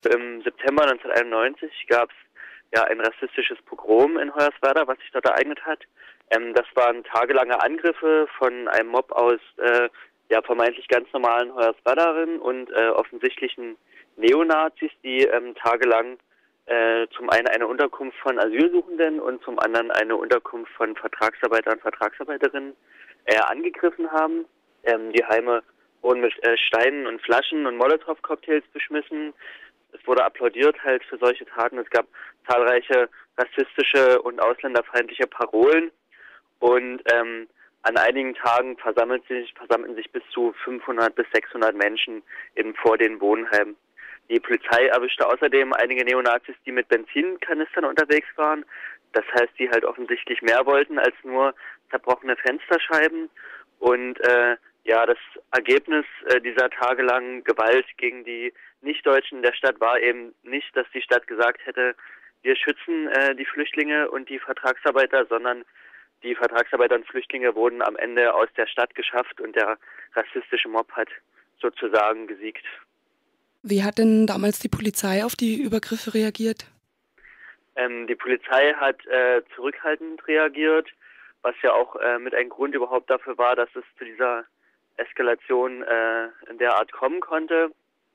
Im September 1991 gab es ja ein rassistisches Pogrom in Hoyerswerda, was sich dort ereignet hat. Das waren tagelange Angriffe von einem Mob aus ja vermeintlich ganz normalen Hoyerswerderinnen und offensichtlichen Neonazis, die tagelang zum einen eine Unterkunft von Asylsuchenden und zum anderen eine Unterkunft von Vertragsarbeitern und Vertragsarbeiterinnen angegriffen haben. Die Heime wurden mit Steinen und Flaschen und Molotow-Cocktails beschmissen. Es wurde applaudiert halt für solche Taten. Es gab zahlreiche rassistische und ausländerfeindliche Parolen. Und an einigen Tagen versammelten sich bis zu 500 bis 600 Menschen eben vor den Wohnheimen. Die Polizei erwischte außerdem einige Neonazis, die mit Benzinkanistern unterwegs waren. Das heißt, die halt offensichtlich mehr wollten als nur zerbrochene Fensterscheiben. Und ja, das Ergebnis dieser tagelangen Gewalt gegen die Nichtdeutschen der Stadt war eben nicht, dass die Stadt gesagt hätte, wir schützen die Flüchtlinge und die Vertragsarbeiter, sondern die Vertragsarbeiter und Flüchtlinge wurden am Ende aus der Stadt geschafft und der rassistische Mob hat sozusagen gesiegt. Wie hat denn damals die Polizei auf die Übergriffe reagiert? Die Polizei hat zurückhaltend reagiert, was ja auch mit ein Grund überhaupt dafür war, dass es zu dieser Eskalation in der Art kommen konnte.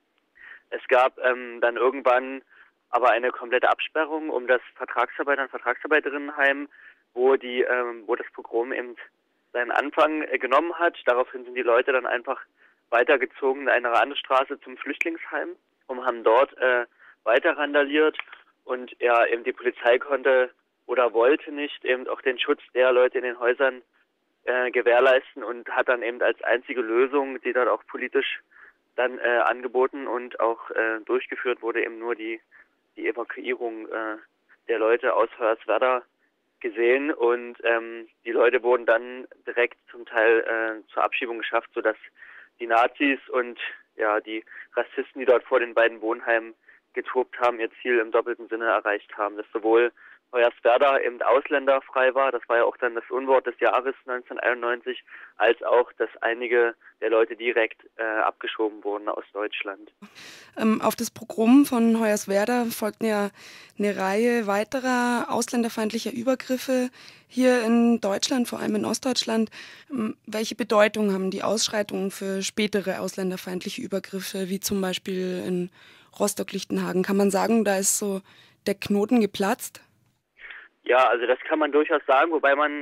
Es gab dann irgendwann aber eine komplette Absperrung um das Vertragsarbeiter- und Vertragsarbeiterinnenheim, wo das Pogrom eben seinen Anfang genommen hat. Daraufhin sind die Leute dann einfach weitergezogen in eine andere Straße zum Flüchtlingsheim und haben dort weiter randaliert. Und ja, eben die Polizei konnte oder wollte nicht eben auch den Schutz der Leute in den Häusern gewährleisten und hat dann eben als einzige Lösung, die dort auch politisch dann angeboten und auch durchgeführt wurde, eben nur die Evakuierung der Leute aus Hoyerswerda gesehen. Und die Leute wurden dann direkt zum Teil zur Abschiebung geschafft, sodass die Nazis und ja die Rassisten, die dort vor den beiden Wohnheimen getobt haben, ihr Ziel im doppelten Sinne erreicht haben, dass sowohl Hoyerswerda eben ausländerfrei war, das war ja auch dann das Unwort des Jahres 1991, als auch, dass einige der Leute direkt abgeschoben wurden aus Deutschland. Auf das Pogrom von Hoyerswerda folgten ja eine Reihe weiterer ausländerfeindlicher Übergriffe hier in Deutschland, vor allem in Ostdeutschland. Welche Bedeutung haben die Ausschreitungen für spätere ausländerfeindliche Übergriffe, wie zum Beispiel in Rostock-Lichtenhagen? Kann man sagen, da ist so der Knoten geplatzt? Ja, also das kann man durchaus sagen, wobei man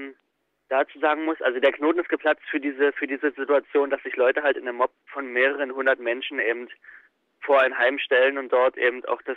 dazu sagen muss, also der Knoten ist geplatzt für diese Situation, dass sich Leute halt in einem Mob von mehreren hundert Menschen eben vor ein Heim stellen und dort eben auch das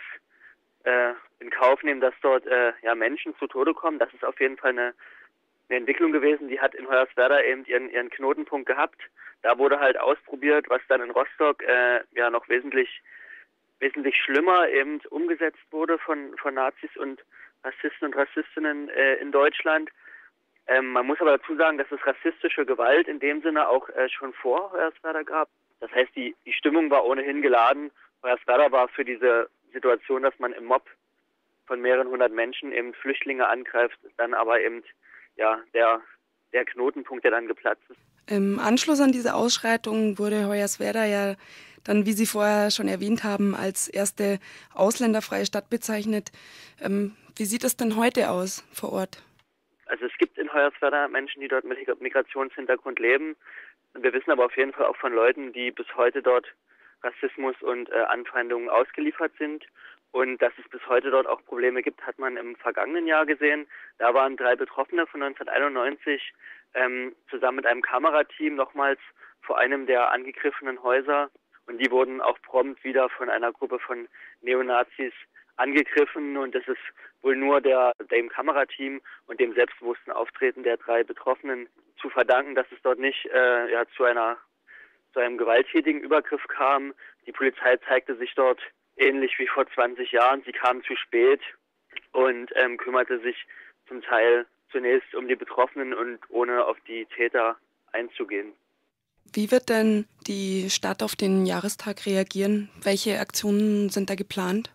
in Kauf nehmen, dass dort ja Menschen zu Tode kommen. Das ist auf jeden Fall eine Entwicklung gewesen, die hat in Hoyerswerda eben ihren Knotenpunkt gehabt. Da wurde halt ausprobiert, was dann in Rostock ja noch wesentlich schlimmer eben umgesetzt wurde von Nazis und Rassisten und Rassistinnen in Deutschland. Man muss aber dazu sagen, dass es rassistische Gewalt in dem Sinne auch schon vor Hoyerswerda gab. Das heißt, die Stimmung war ohnehin geladen. Hoyerswerda war für diese Situation, dass man im Mob von mehreren hundert Menschen eben Flüchtlinge angreift, dann aber eben ja der Knotenpunkt, der dann geplatzt ist. Im Anschluss an diese Ausschreitungen wurde Hoyerswerda ja dann, wie Sie vorher schon erwähnt haben, als erste ausländerfreie Stadt bezeichnet. Wie sieht es denn heute aus vor Ort? Also es gibt in Hoyerswerda Menschen, die dort mit Migrationshintergrund leben. Wir wissen aber auf jeden Fall auch von Leuten, die bis heute dort Rassismus und Anfeindungen ausgeliefert sind. Und dass es bis heute dort auch Probleme gibt, hat man im vergangenen Jahr gesehen. Da waren 3 Betroffene von 1991 zusammen mit einem Kamerateam nochmals vor einem der angegriffenen Häuser. Und die wurden auch prompt wieder von einer Gruppe von Neonazis angegriffen. Und das ist wohl nur dem Kamerateam und dem selbstbewussten Auftreten der 3 Betroffenen zu verdanken, dass es dort nicht zu einem gewalttätigen Übergriff kam. Die Polizei zeigte sich dort ähnlich wie vor 20 Jahren. Sie kam zu spät und kümmerte sich zum Teil zunächst um die Betroffenen und ohne auf die Täter einzugehen. Wie wird denn die Stadt auf den Jahrestag reagieren? Welche Aktionen sind da geplant?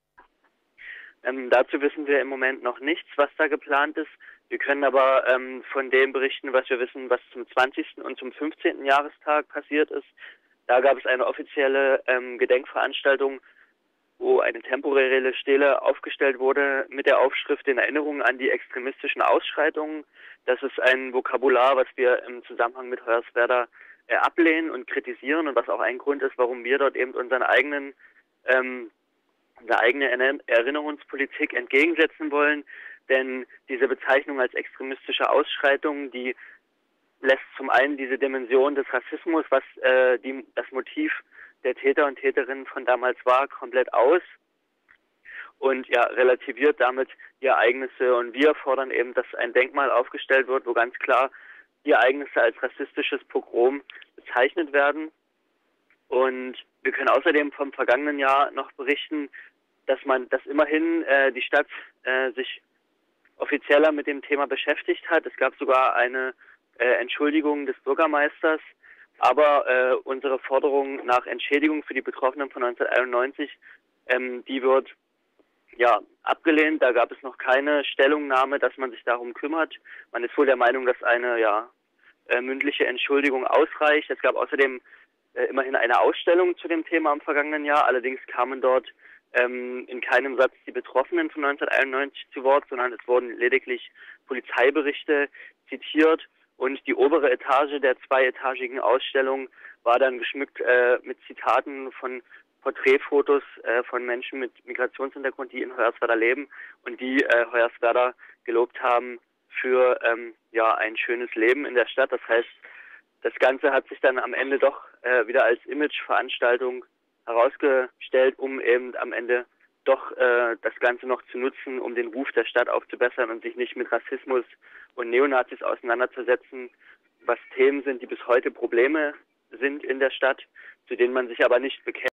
Dazu wissen wir im Moment noch nichts, was da geplant ist. Wir können aber von dem berichten, was wir wissen, was zum 20. und zum 15. Jahrestag passiert ist. Da gab es eine offizielle Gedenkveranstaltung wo eine temporäre Stele aufgestellt wurde mit der Aufschrift in Erinnerung an die extremistischen Ausschreitungen. Das ist ein Vokabular, was wir im Zusammenhang mit Hoyerswerda ablehnen und kritisieren und was auch ein Grund ist, warum wir dort eben unsere eigene Erinnerungspolitik entgegensetzen wollen. Denn diese Bezeichnung als extremistische Ausschreitung, die lässt zum einen diese Dimension des Rassismus, was das Motiv der Täter und Täterinnen von damals war, komplett aus und ja, relativiert damit die Ereignisse. Und wir fordern eben, dass ein Denkmal aufgestellt wird, wo ganz klar die Ereignisse als rassistisches Pogrom bezeichnet werden. Und wir können außerdem vom vergangenen Jahr noch berichten, dass immerhin die Stadt sich offizieller mit dem Thema beschäftigt hat. Es gab sogar eine Entschuldigung des Bürgermeisters, aber unsere Forderung nach Entschädigung für die Betroffenen von 1991, die wird ja abgelehnt. Da gab es noch keine Stellungnahme, dass man sich darum kümmert. Man ist wohl der Meinung, dass eine mündliche Entschuldigung ausreicht. Es gab außerdem immerhin eine Ausstellung zu dem Thema im vergangenen Jahr. Allerdings kamen dort in keinem Satz die Betroffenen von 1991 zu Wort, sondern es wurden lediglich Polizeiberichte zitiert. Und die obere Etage der zweietagigen Ausstellung war dann geschmückt mit Zitaten von Porträtfotos von Menschen mit Migrationshintergrund, die in Hoyerswerda leben und die Hoyerswerda gelobt haben für ein schönes Leben in der Stadt. Das heißt, das Ganze hat sich dann am Ende doch wieder als Imageveranstaltung herausgestellt, um eben am Ende doch das Ganze noch zu nutzen, um den Ruf der Stadt aufzubessern und sich nicht mit Rassismus und Neonazis auseinanderzusetzen, was Themen sind, die bis heute Probleme sind in der Stadt, zu denen man sich aber nicht bekennt.